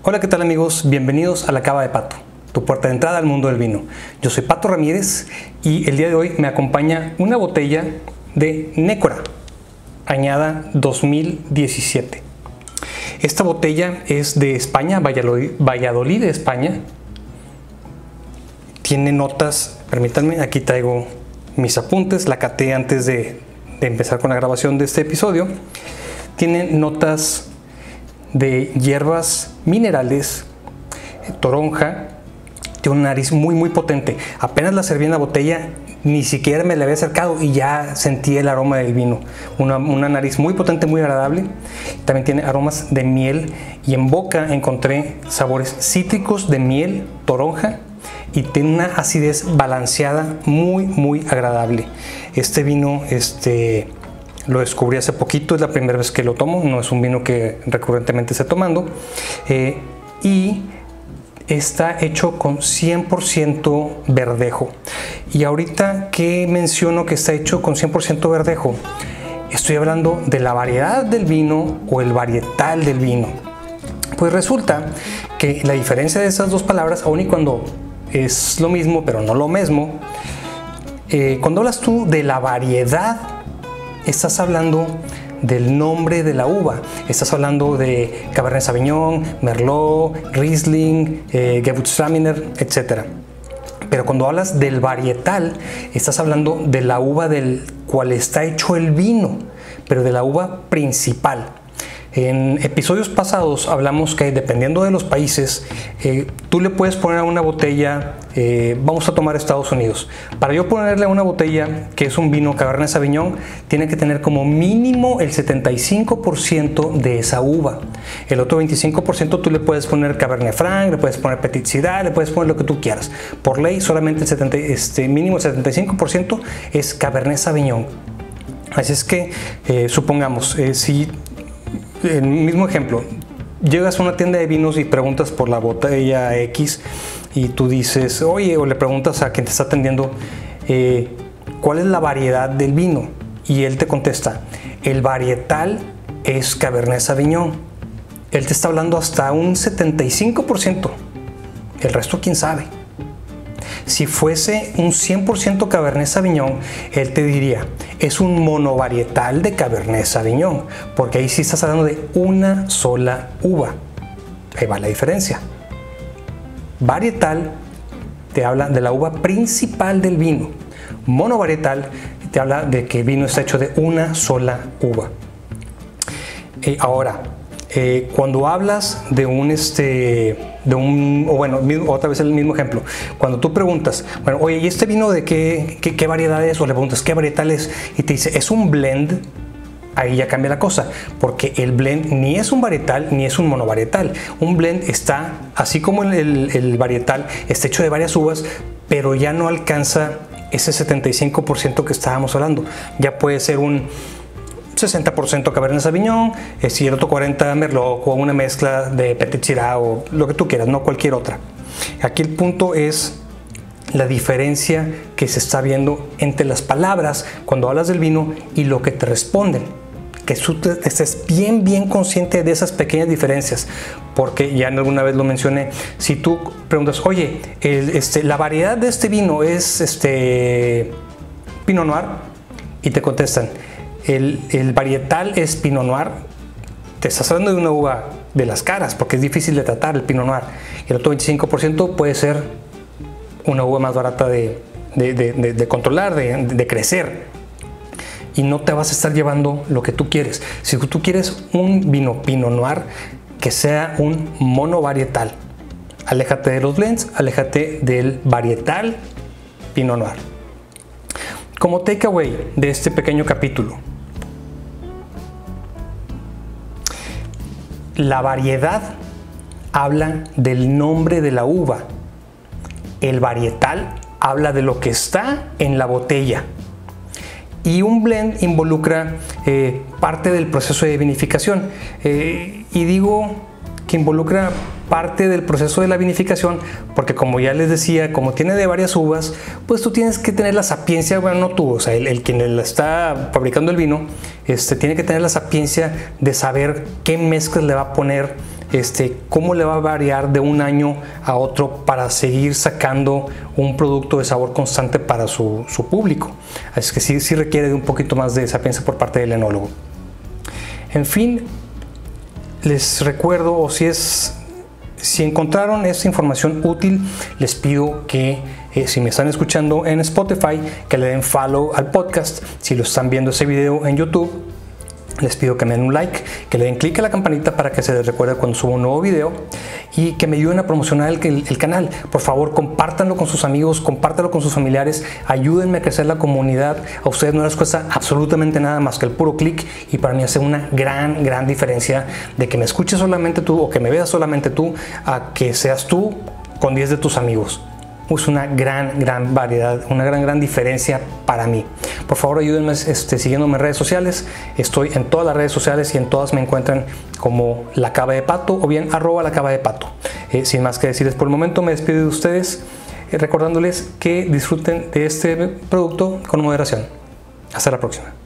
Hola, ¿qué tal amigos? Bienvenidos a La Cava de Pato, tu puerta de entrada al mundo del vino. Yo soy Pato Ramírez y el día de hoy me acompaña una botella de Nécora, añada 2017. Esta botella es de España, Valladolid de España. Tiene notas, permítanme, aquí traigo mis apuntes, la caté antes de empezar con la grabación de este episodio. Tiene notas de hierbas minerales, toronja, tiene una nariz muy potente. Apenas la serví en la botella, ni siquiera me la había acercado y ya sentí el aroma del vino. Una nariz muy potente, muy agradable. También tiene aromas de miel y en boca encontré sabores cítricos de miel, toronja, y tiene una acidez balanceada muy agradable. Este vino, lo descubrí hace poquito, es la primera vez que lo tomo, no es un vino que recurrentemente esté tomando, y está hecho con 100% verdejo. Y ahorita que menciono que está hecho con 100% verdejo, estoy hablando de la variedad del vino o el varietal del vino. Pues resulta que la diferencia de esas dos palabras, aun y cuando es lo mismo pero no lo mismo, cuando hablas tú de la variedad, estás hablando del nombre de la uva. Estás hablando de Cabernet Sauvignon, Merlot, Riesling, Gewürztraminer, etc. Pero cuando hablas del varietal, estás hablando de la uva del cual está hecho el vino, pero de la uva principal. En episodios pasados hablamos que dependiendo de los países, tú le puedes poner a una botella, vamos a tomar Estados Unidos. Para yo ponerle a una botella que es un vino Cabernet Sauvignon, tiene que tener como mínimo el 75% de esa uva. El otro 25% tú le puedes poner Cabernet Franc, le puedes poner Petit Syrah, le puedes poner lo que tú quieras. Por ley solamente el mínimo el 75% es Cabernet Sauvignon. Así es que supongamos, si el mismo ejemplo, llegas a una tienda de vinos y preguntas por la botella X y tú dices, oye, o le preguntas a quien te está atendiendo, ¿cuál es la variedad del vino? Y él te contesta, el varietal es Cabernet Sauvignon. Él te está hablando hasta un 75%, el resto quién sabe. Si fuese un 100% Cabernet Sauvignon, él te diría, es un monovarietal de Cabernet Sauvignon, porque ahí sí estás hablando de una sola uva. Ahí va la diferencia. Varietal te habla de la uva principal del vino. Monovarietal te habla de que el vino está hecho de una sola uva. Ahora, cuando hablas de otra vez el mismo ejemplo, cuando tú preguntas, bueno, oye, ¿y este vino de qué variedad es? O le preguntas, ¿qué varietal es? Y te dice, es un blend. Ahí ya cambia la cosa, porque el blend ni es un varietal ni es un monovarietal. Un blend está, así como el varietal, está hecho de varias uvas, pero ya no alcanza ese 75% que estábamos hablando. Ya puede ser un 60% Cabernet Sauvignon, y el otro 40% Merlot, o una mezcla de Petit Syrah o lo que tú quieras, no cualquier otra. Aquí el punto es la diferencia que se está viendo entre las palabras cuando hablas del vino y lo que te responden. Que tú estés bien consciente de esas pequeñas diferencias, porque ya alguna vez lo mencioné. Si tú preguntas, oye, la variedad de este vino es Pinot Noir, y te contestan, el varietal es Pinot Noir, te estás hablando de una uva de las caras, porque es difícil de tratar el Pinot Noir. El otro 25% puede ser una uva más barata de controlar, de crecer, y no te vas a estar llevando lo que tú quieres. Si tú quieres un vino Pinot Noir, que sea un monovarietal, aléjate de los blends, aléjate del varietal Pinot Noir. Como takeaway de este pequeño capítulo, la variedad habla del nombre de la uva. El varietal habla de lo que está en la botella. Y un blend involucra parte del proceso de vinificación. Y digo que involucra parte del proceso de la vinificación porque, como ya les decía, como tiene de varias uvas, pues tú tienes que tener la sapiencia, bueno, no tú, o sea, el quien le está fabricando el vino, tiene que tener la sapiencia de saber qué mezclas le va a poner cómo le va a variar de un año a otro para seguir sacando un producto de sabor constante para su público. Así que sí requiere de un poquito más de sapiencia por parte del enólogo. En fin, les recuerdo, o si encontraron esta información útil, les pido que si me están escuchando en Spotify, que le den follow al podcast. Si lo están viendo ese video en YouTube, les pido que me den un like, que le den clic a la campanita para que se les recuerde cuando subo un nuevo video y que me ayuden a promocionar el canal. Por favor, compártanlo con sus amigos, compártanlo con sus familiares, ayúdenme a crecer la comunidad. A ustedes no les cuesta absolutamente nada más que el puro clic, y para mí hace una gran diferencia de que me escuches solamente tú o que me veas solamente tú a que seas tú con 10 de tus amigos. Es una gran variedad, una gran diferencia para mí. Por favor, ayúdenme siguiéndome en redes sociales. Estoy en todas las redes sociales y en todas me encuentran como La Cava de Pato o bien @LaCavaDePato. Sin más que decirles por el momento, me despido de ustedes recordándoles que disfruten de este producto con moderación. Hasta la próxima.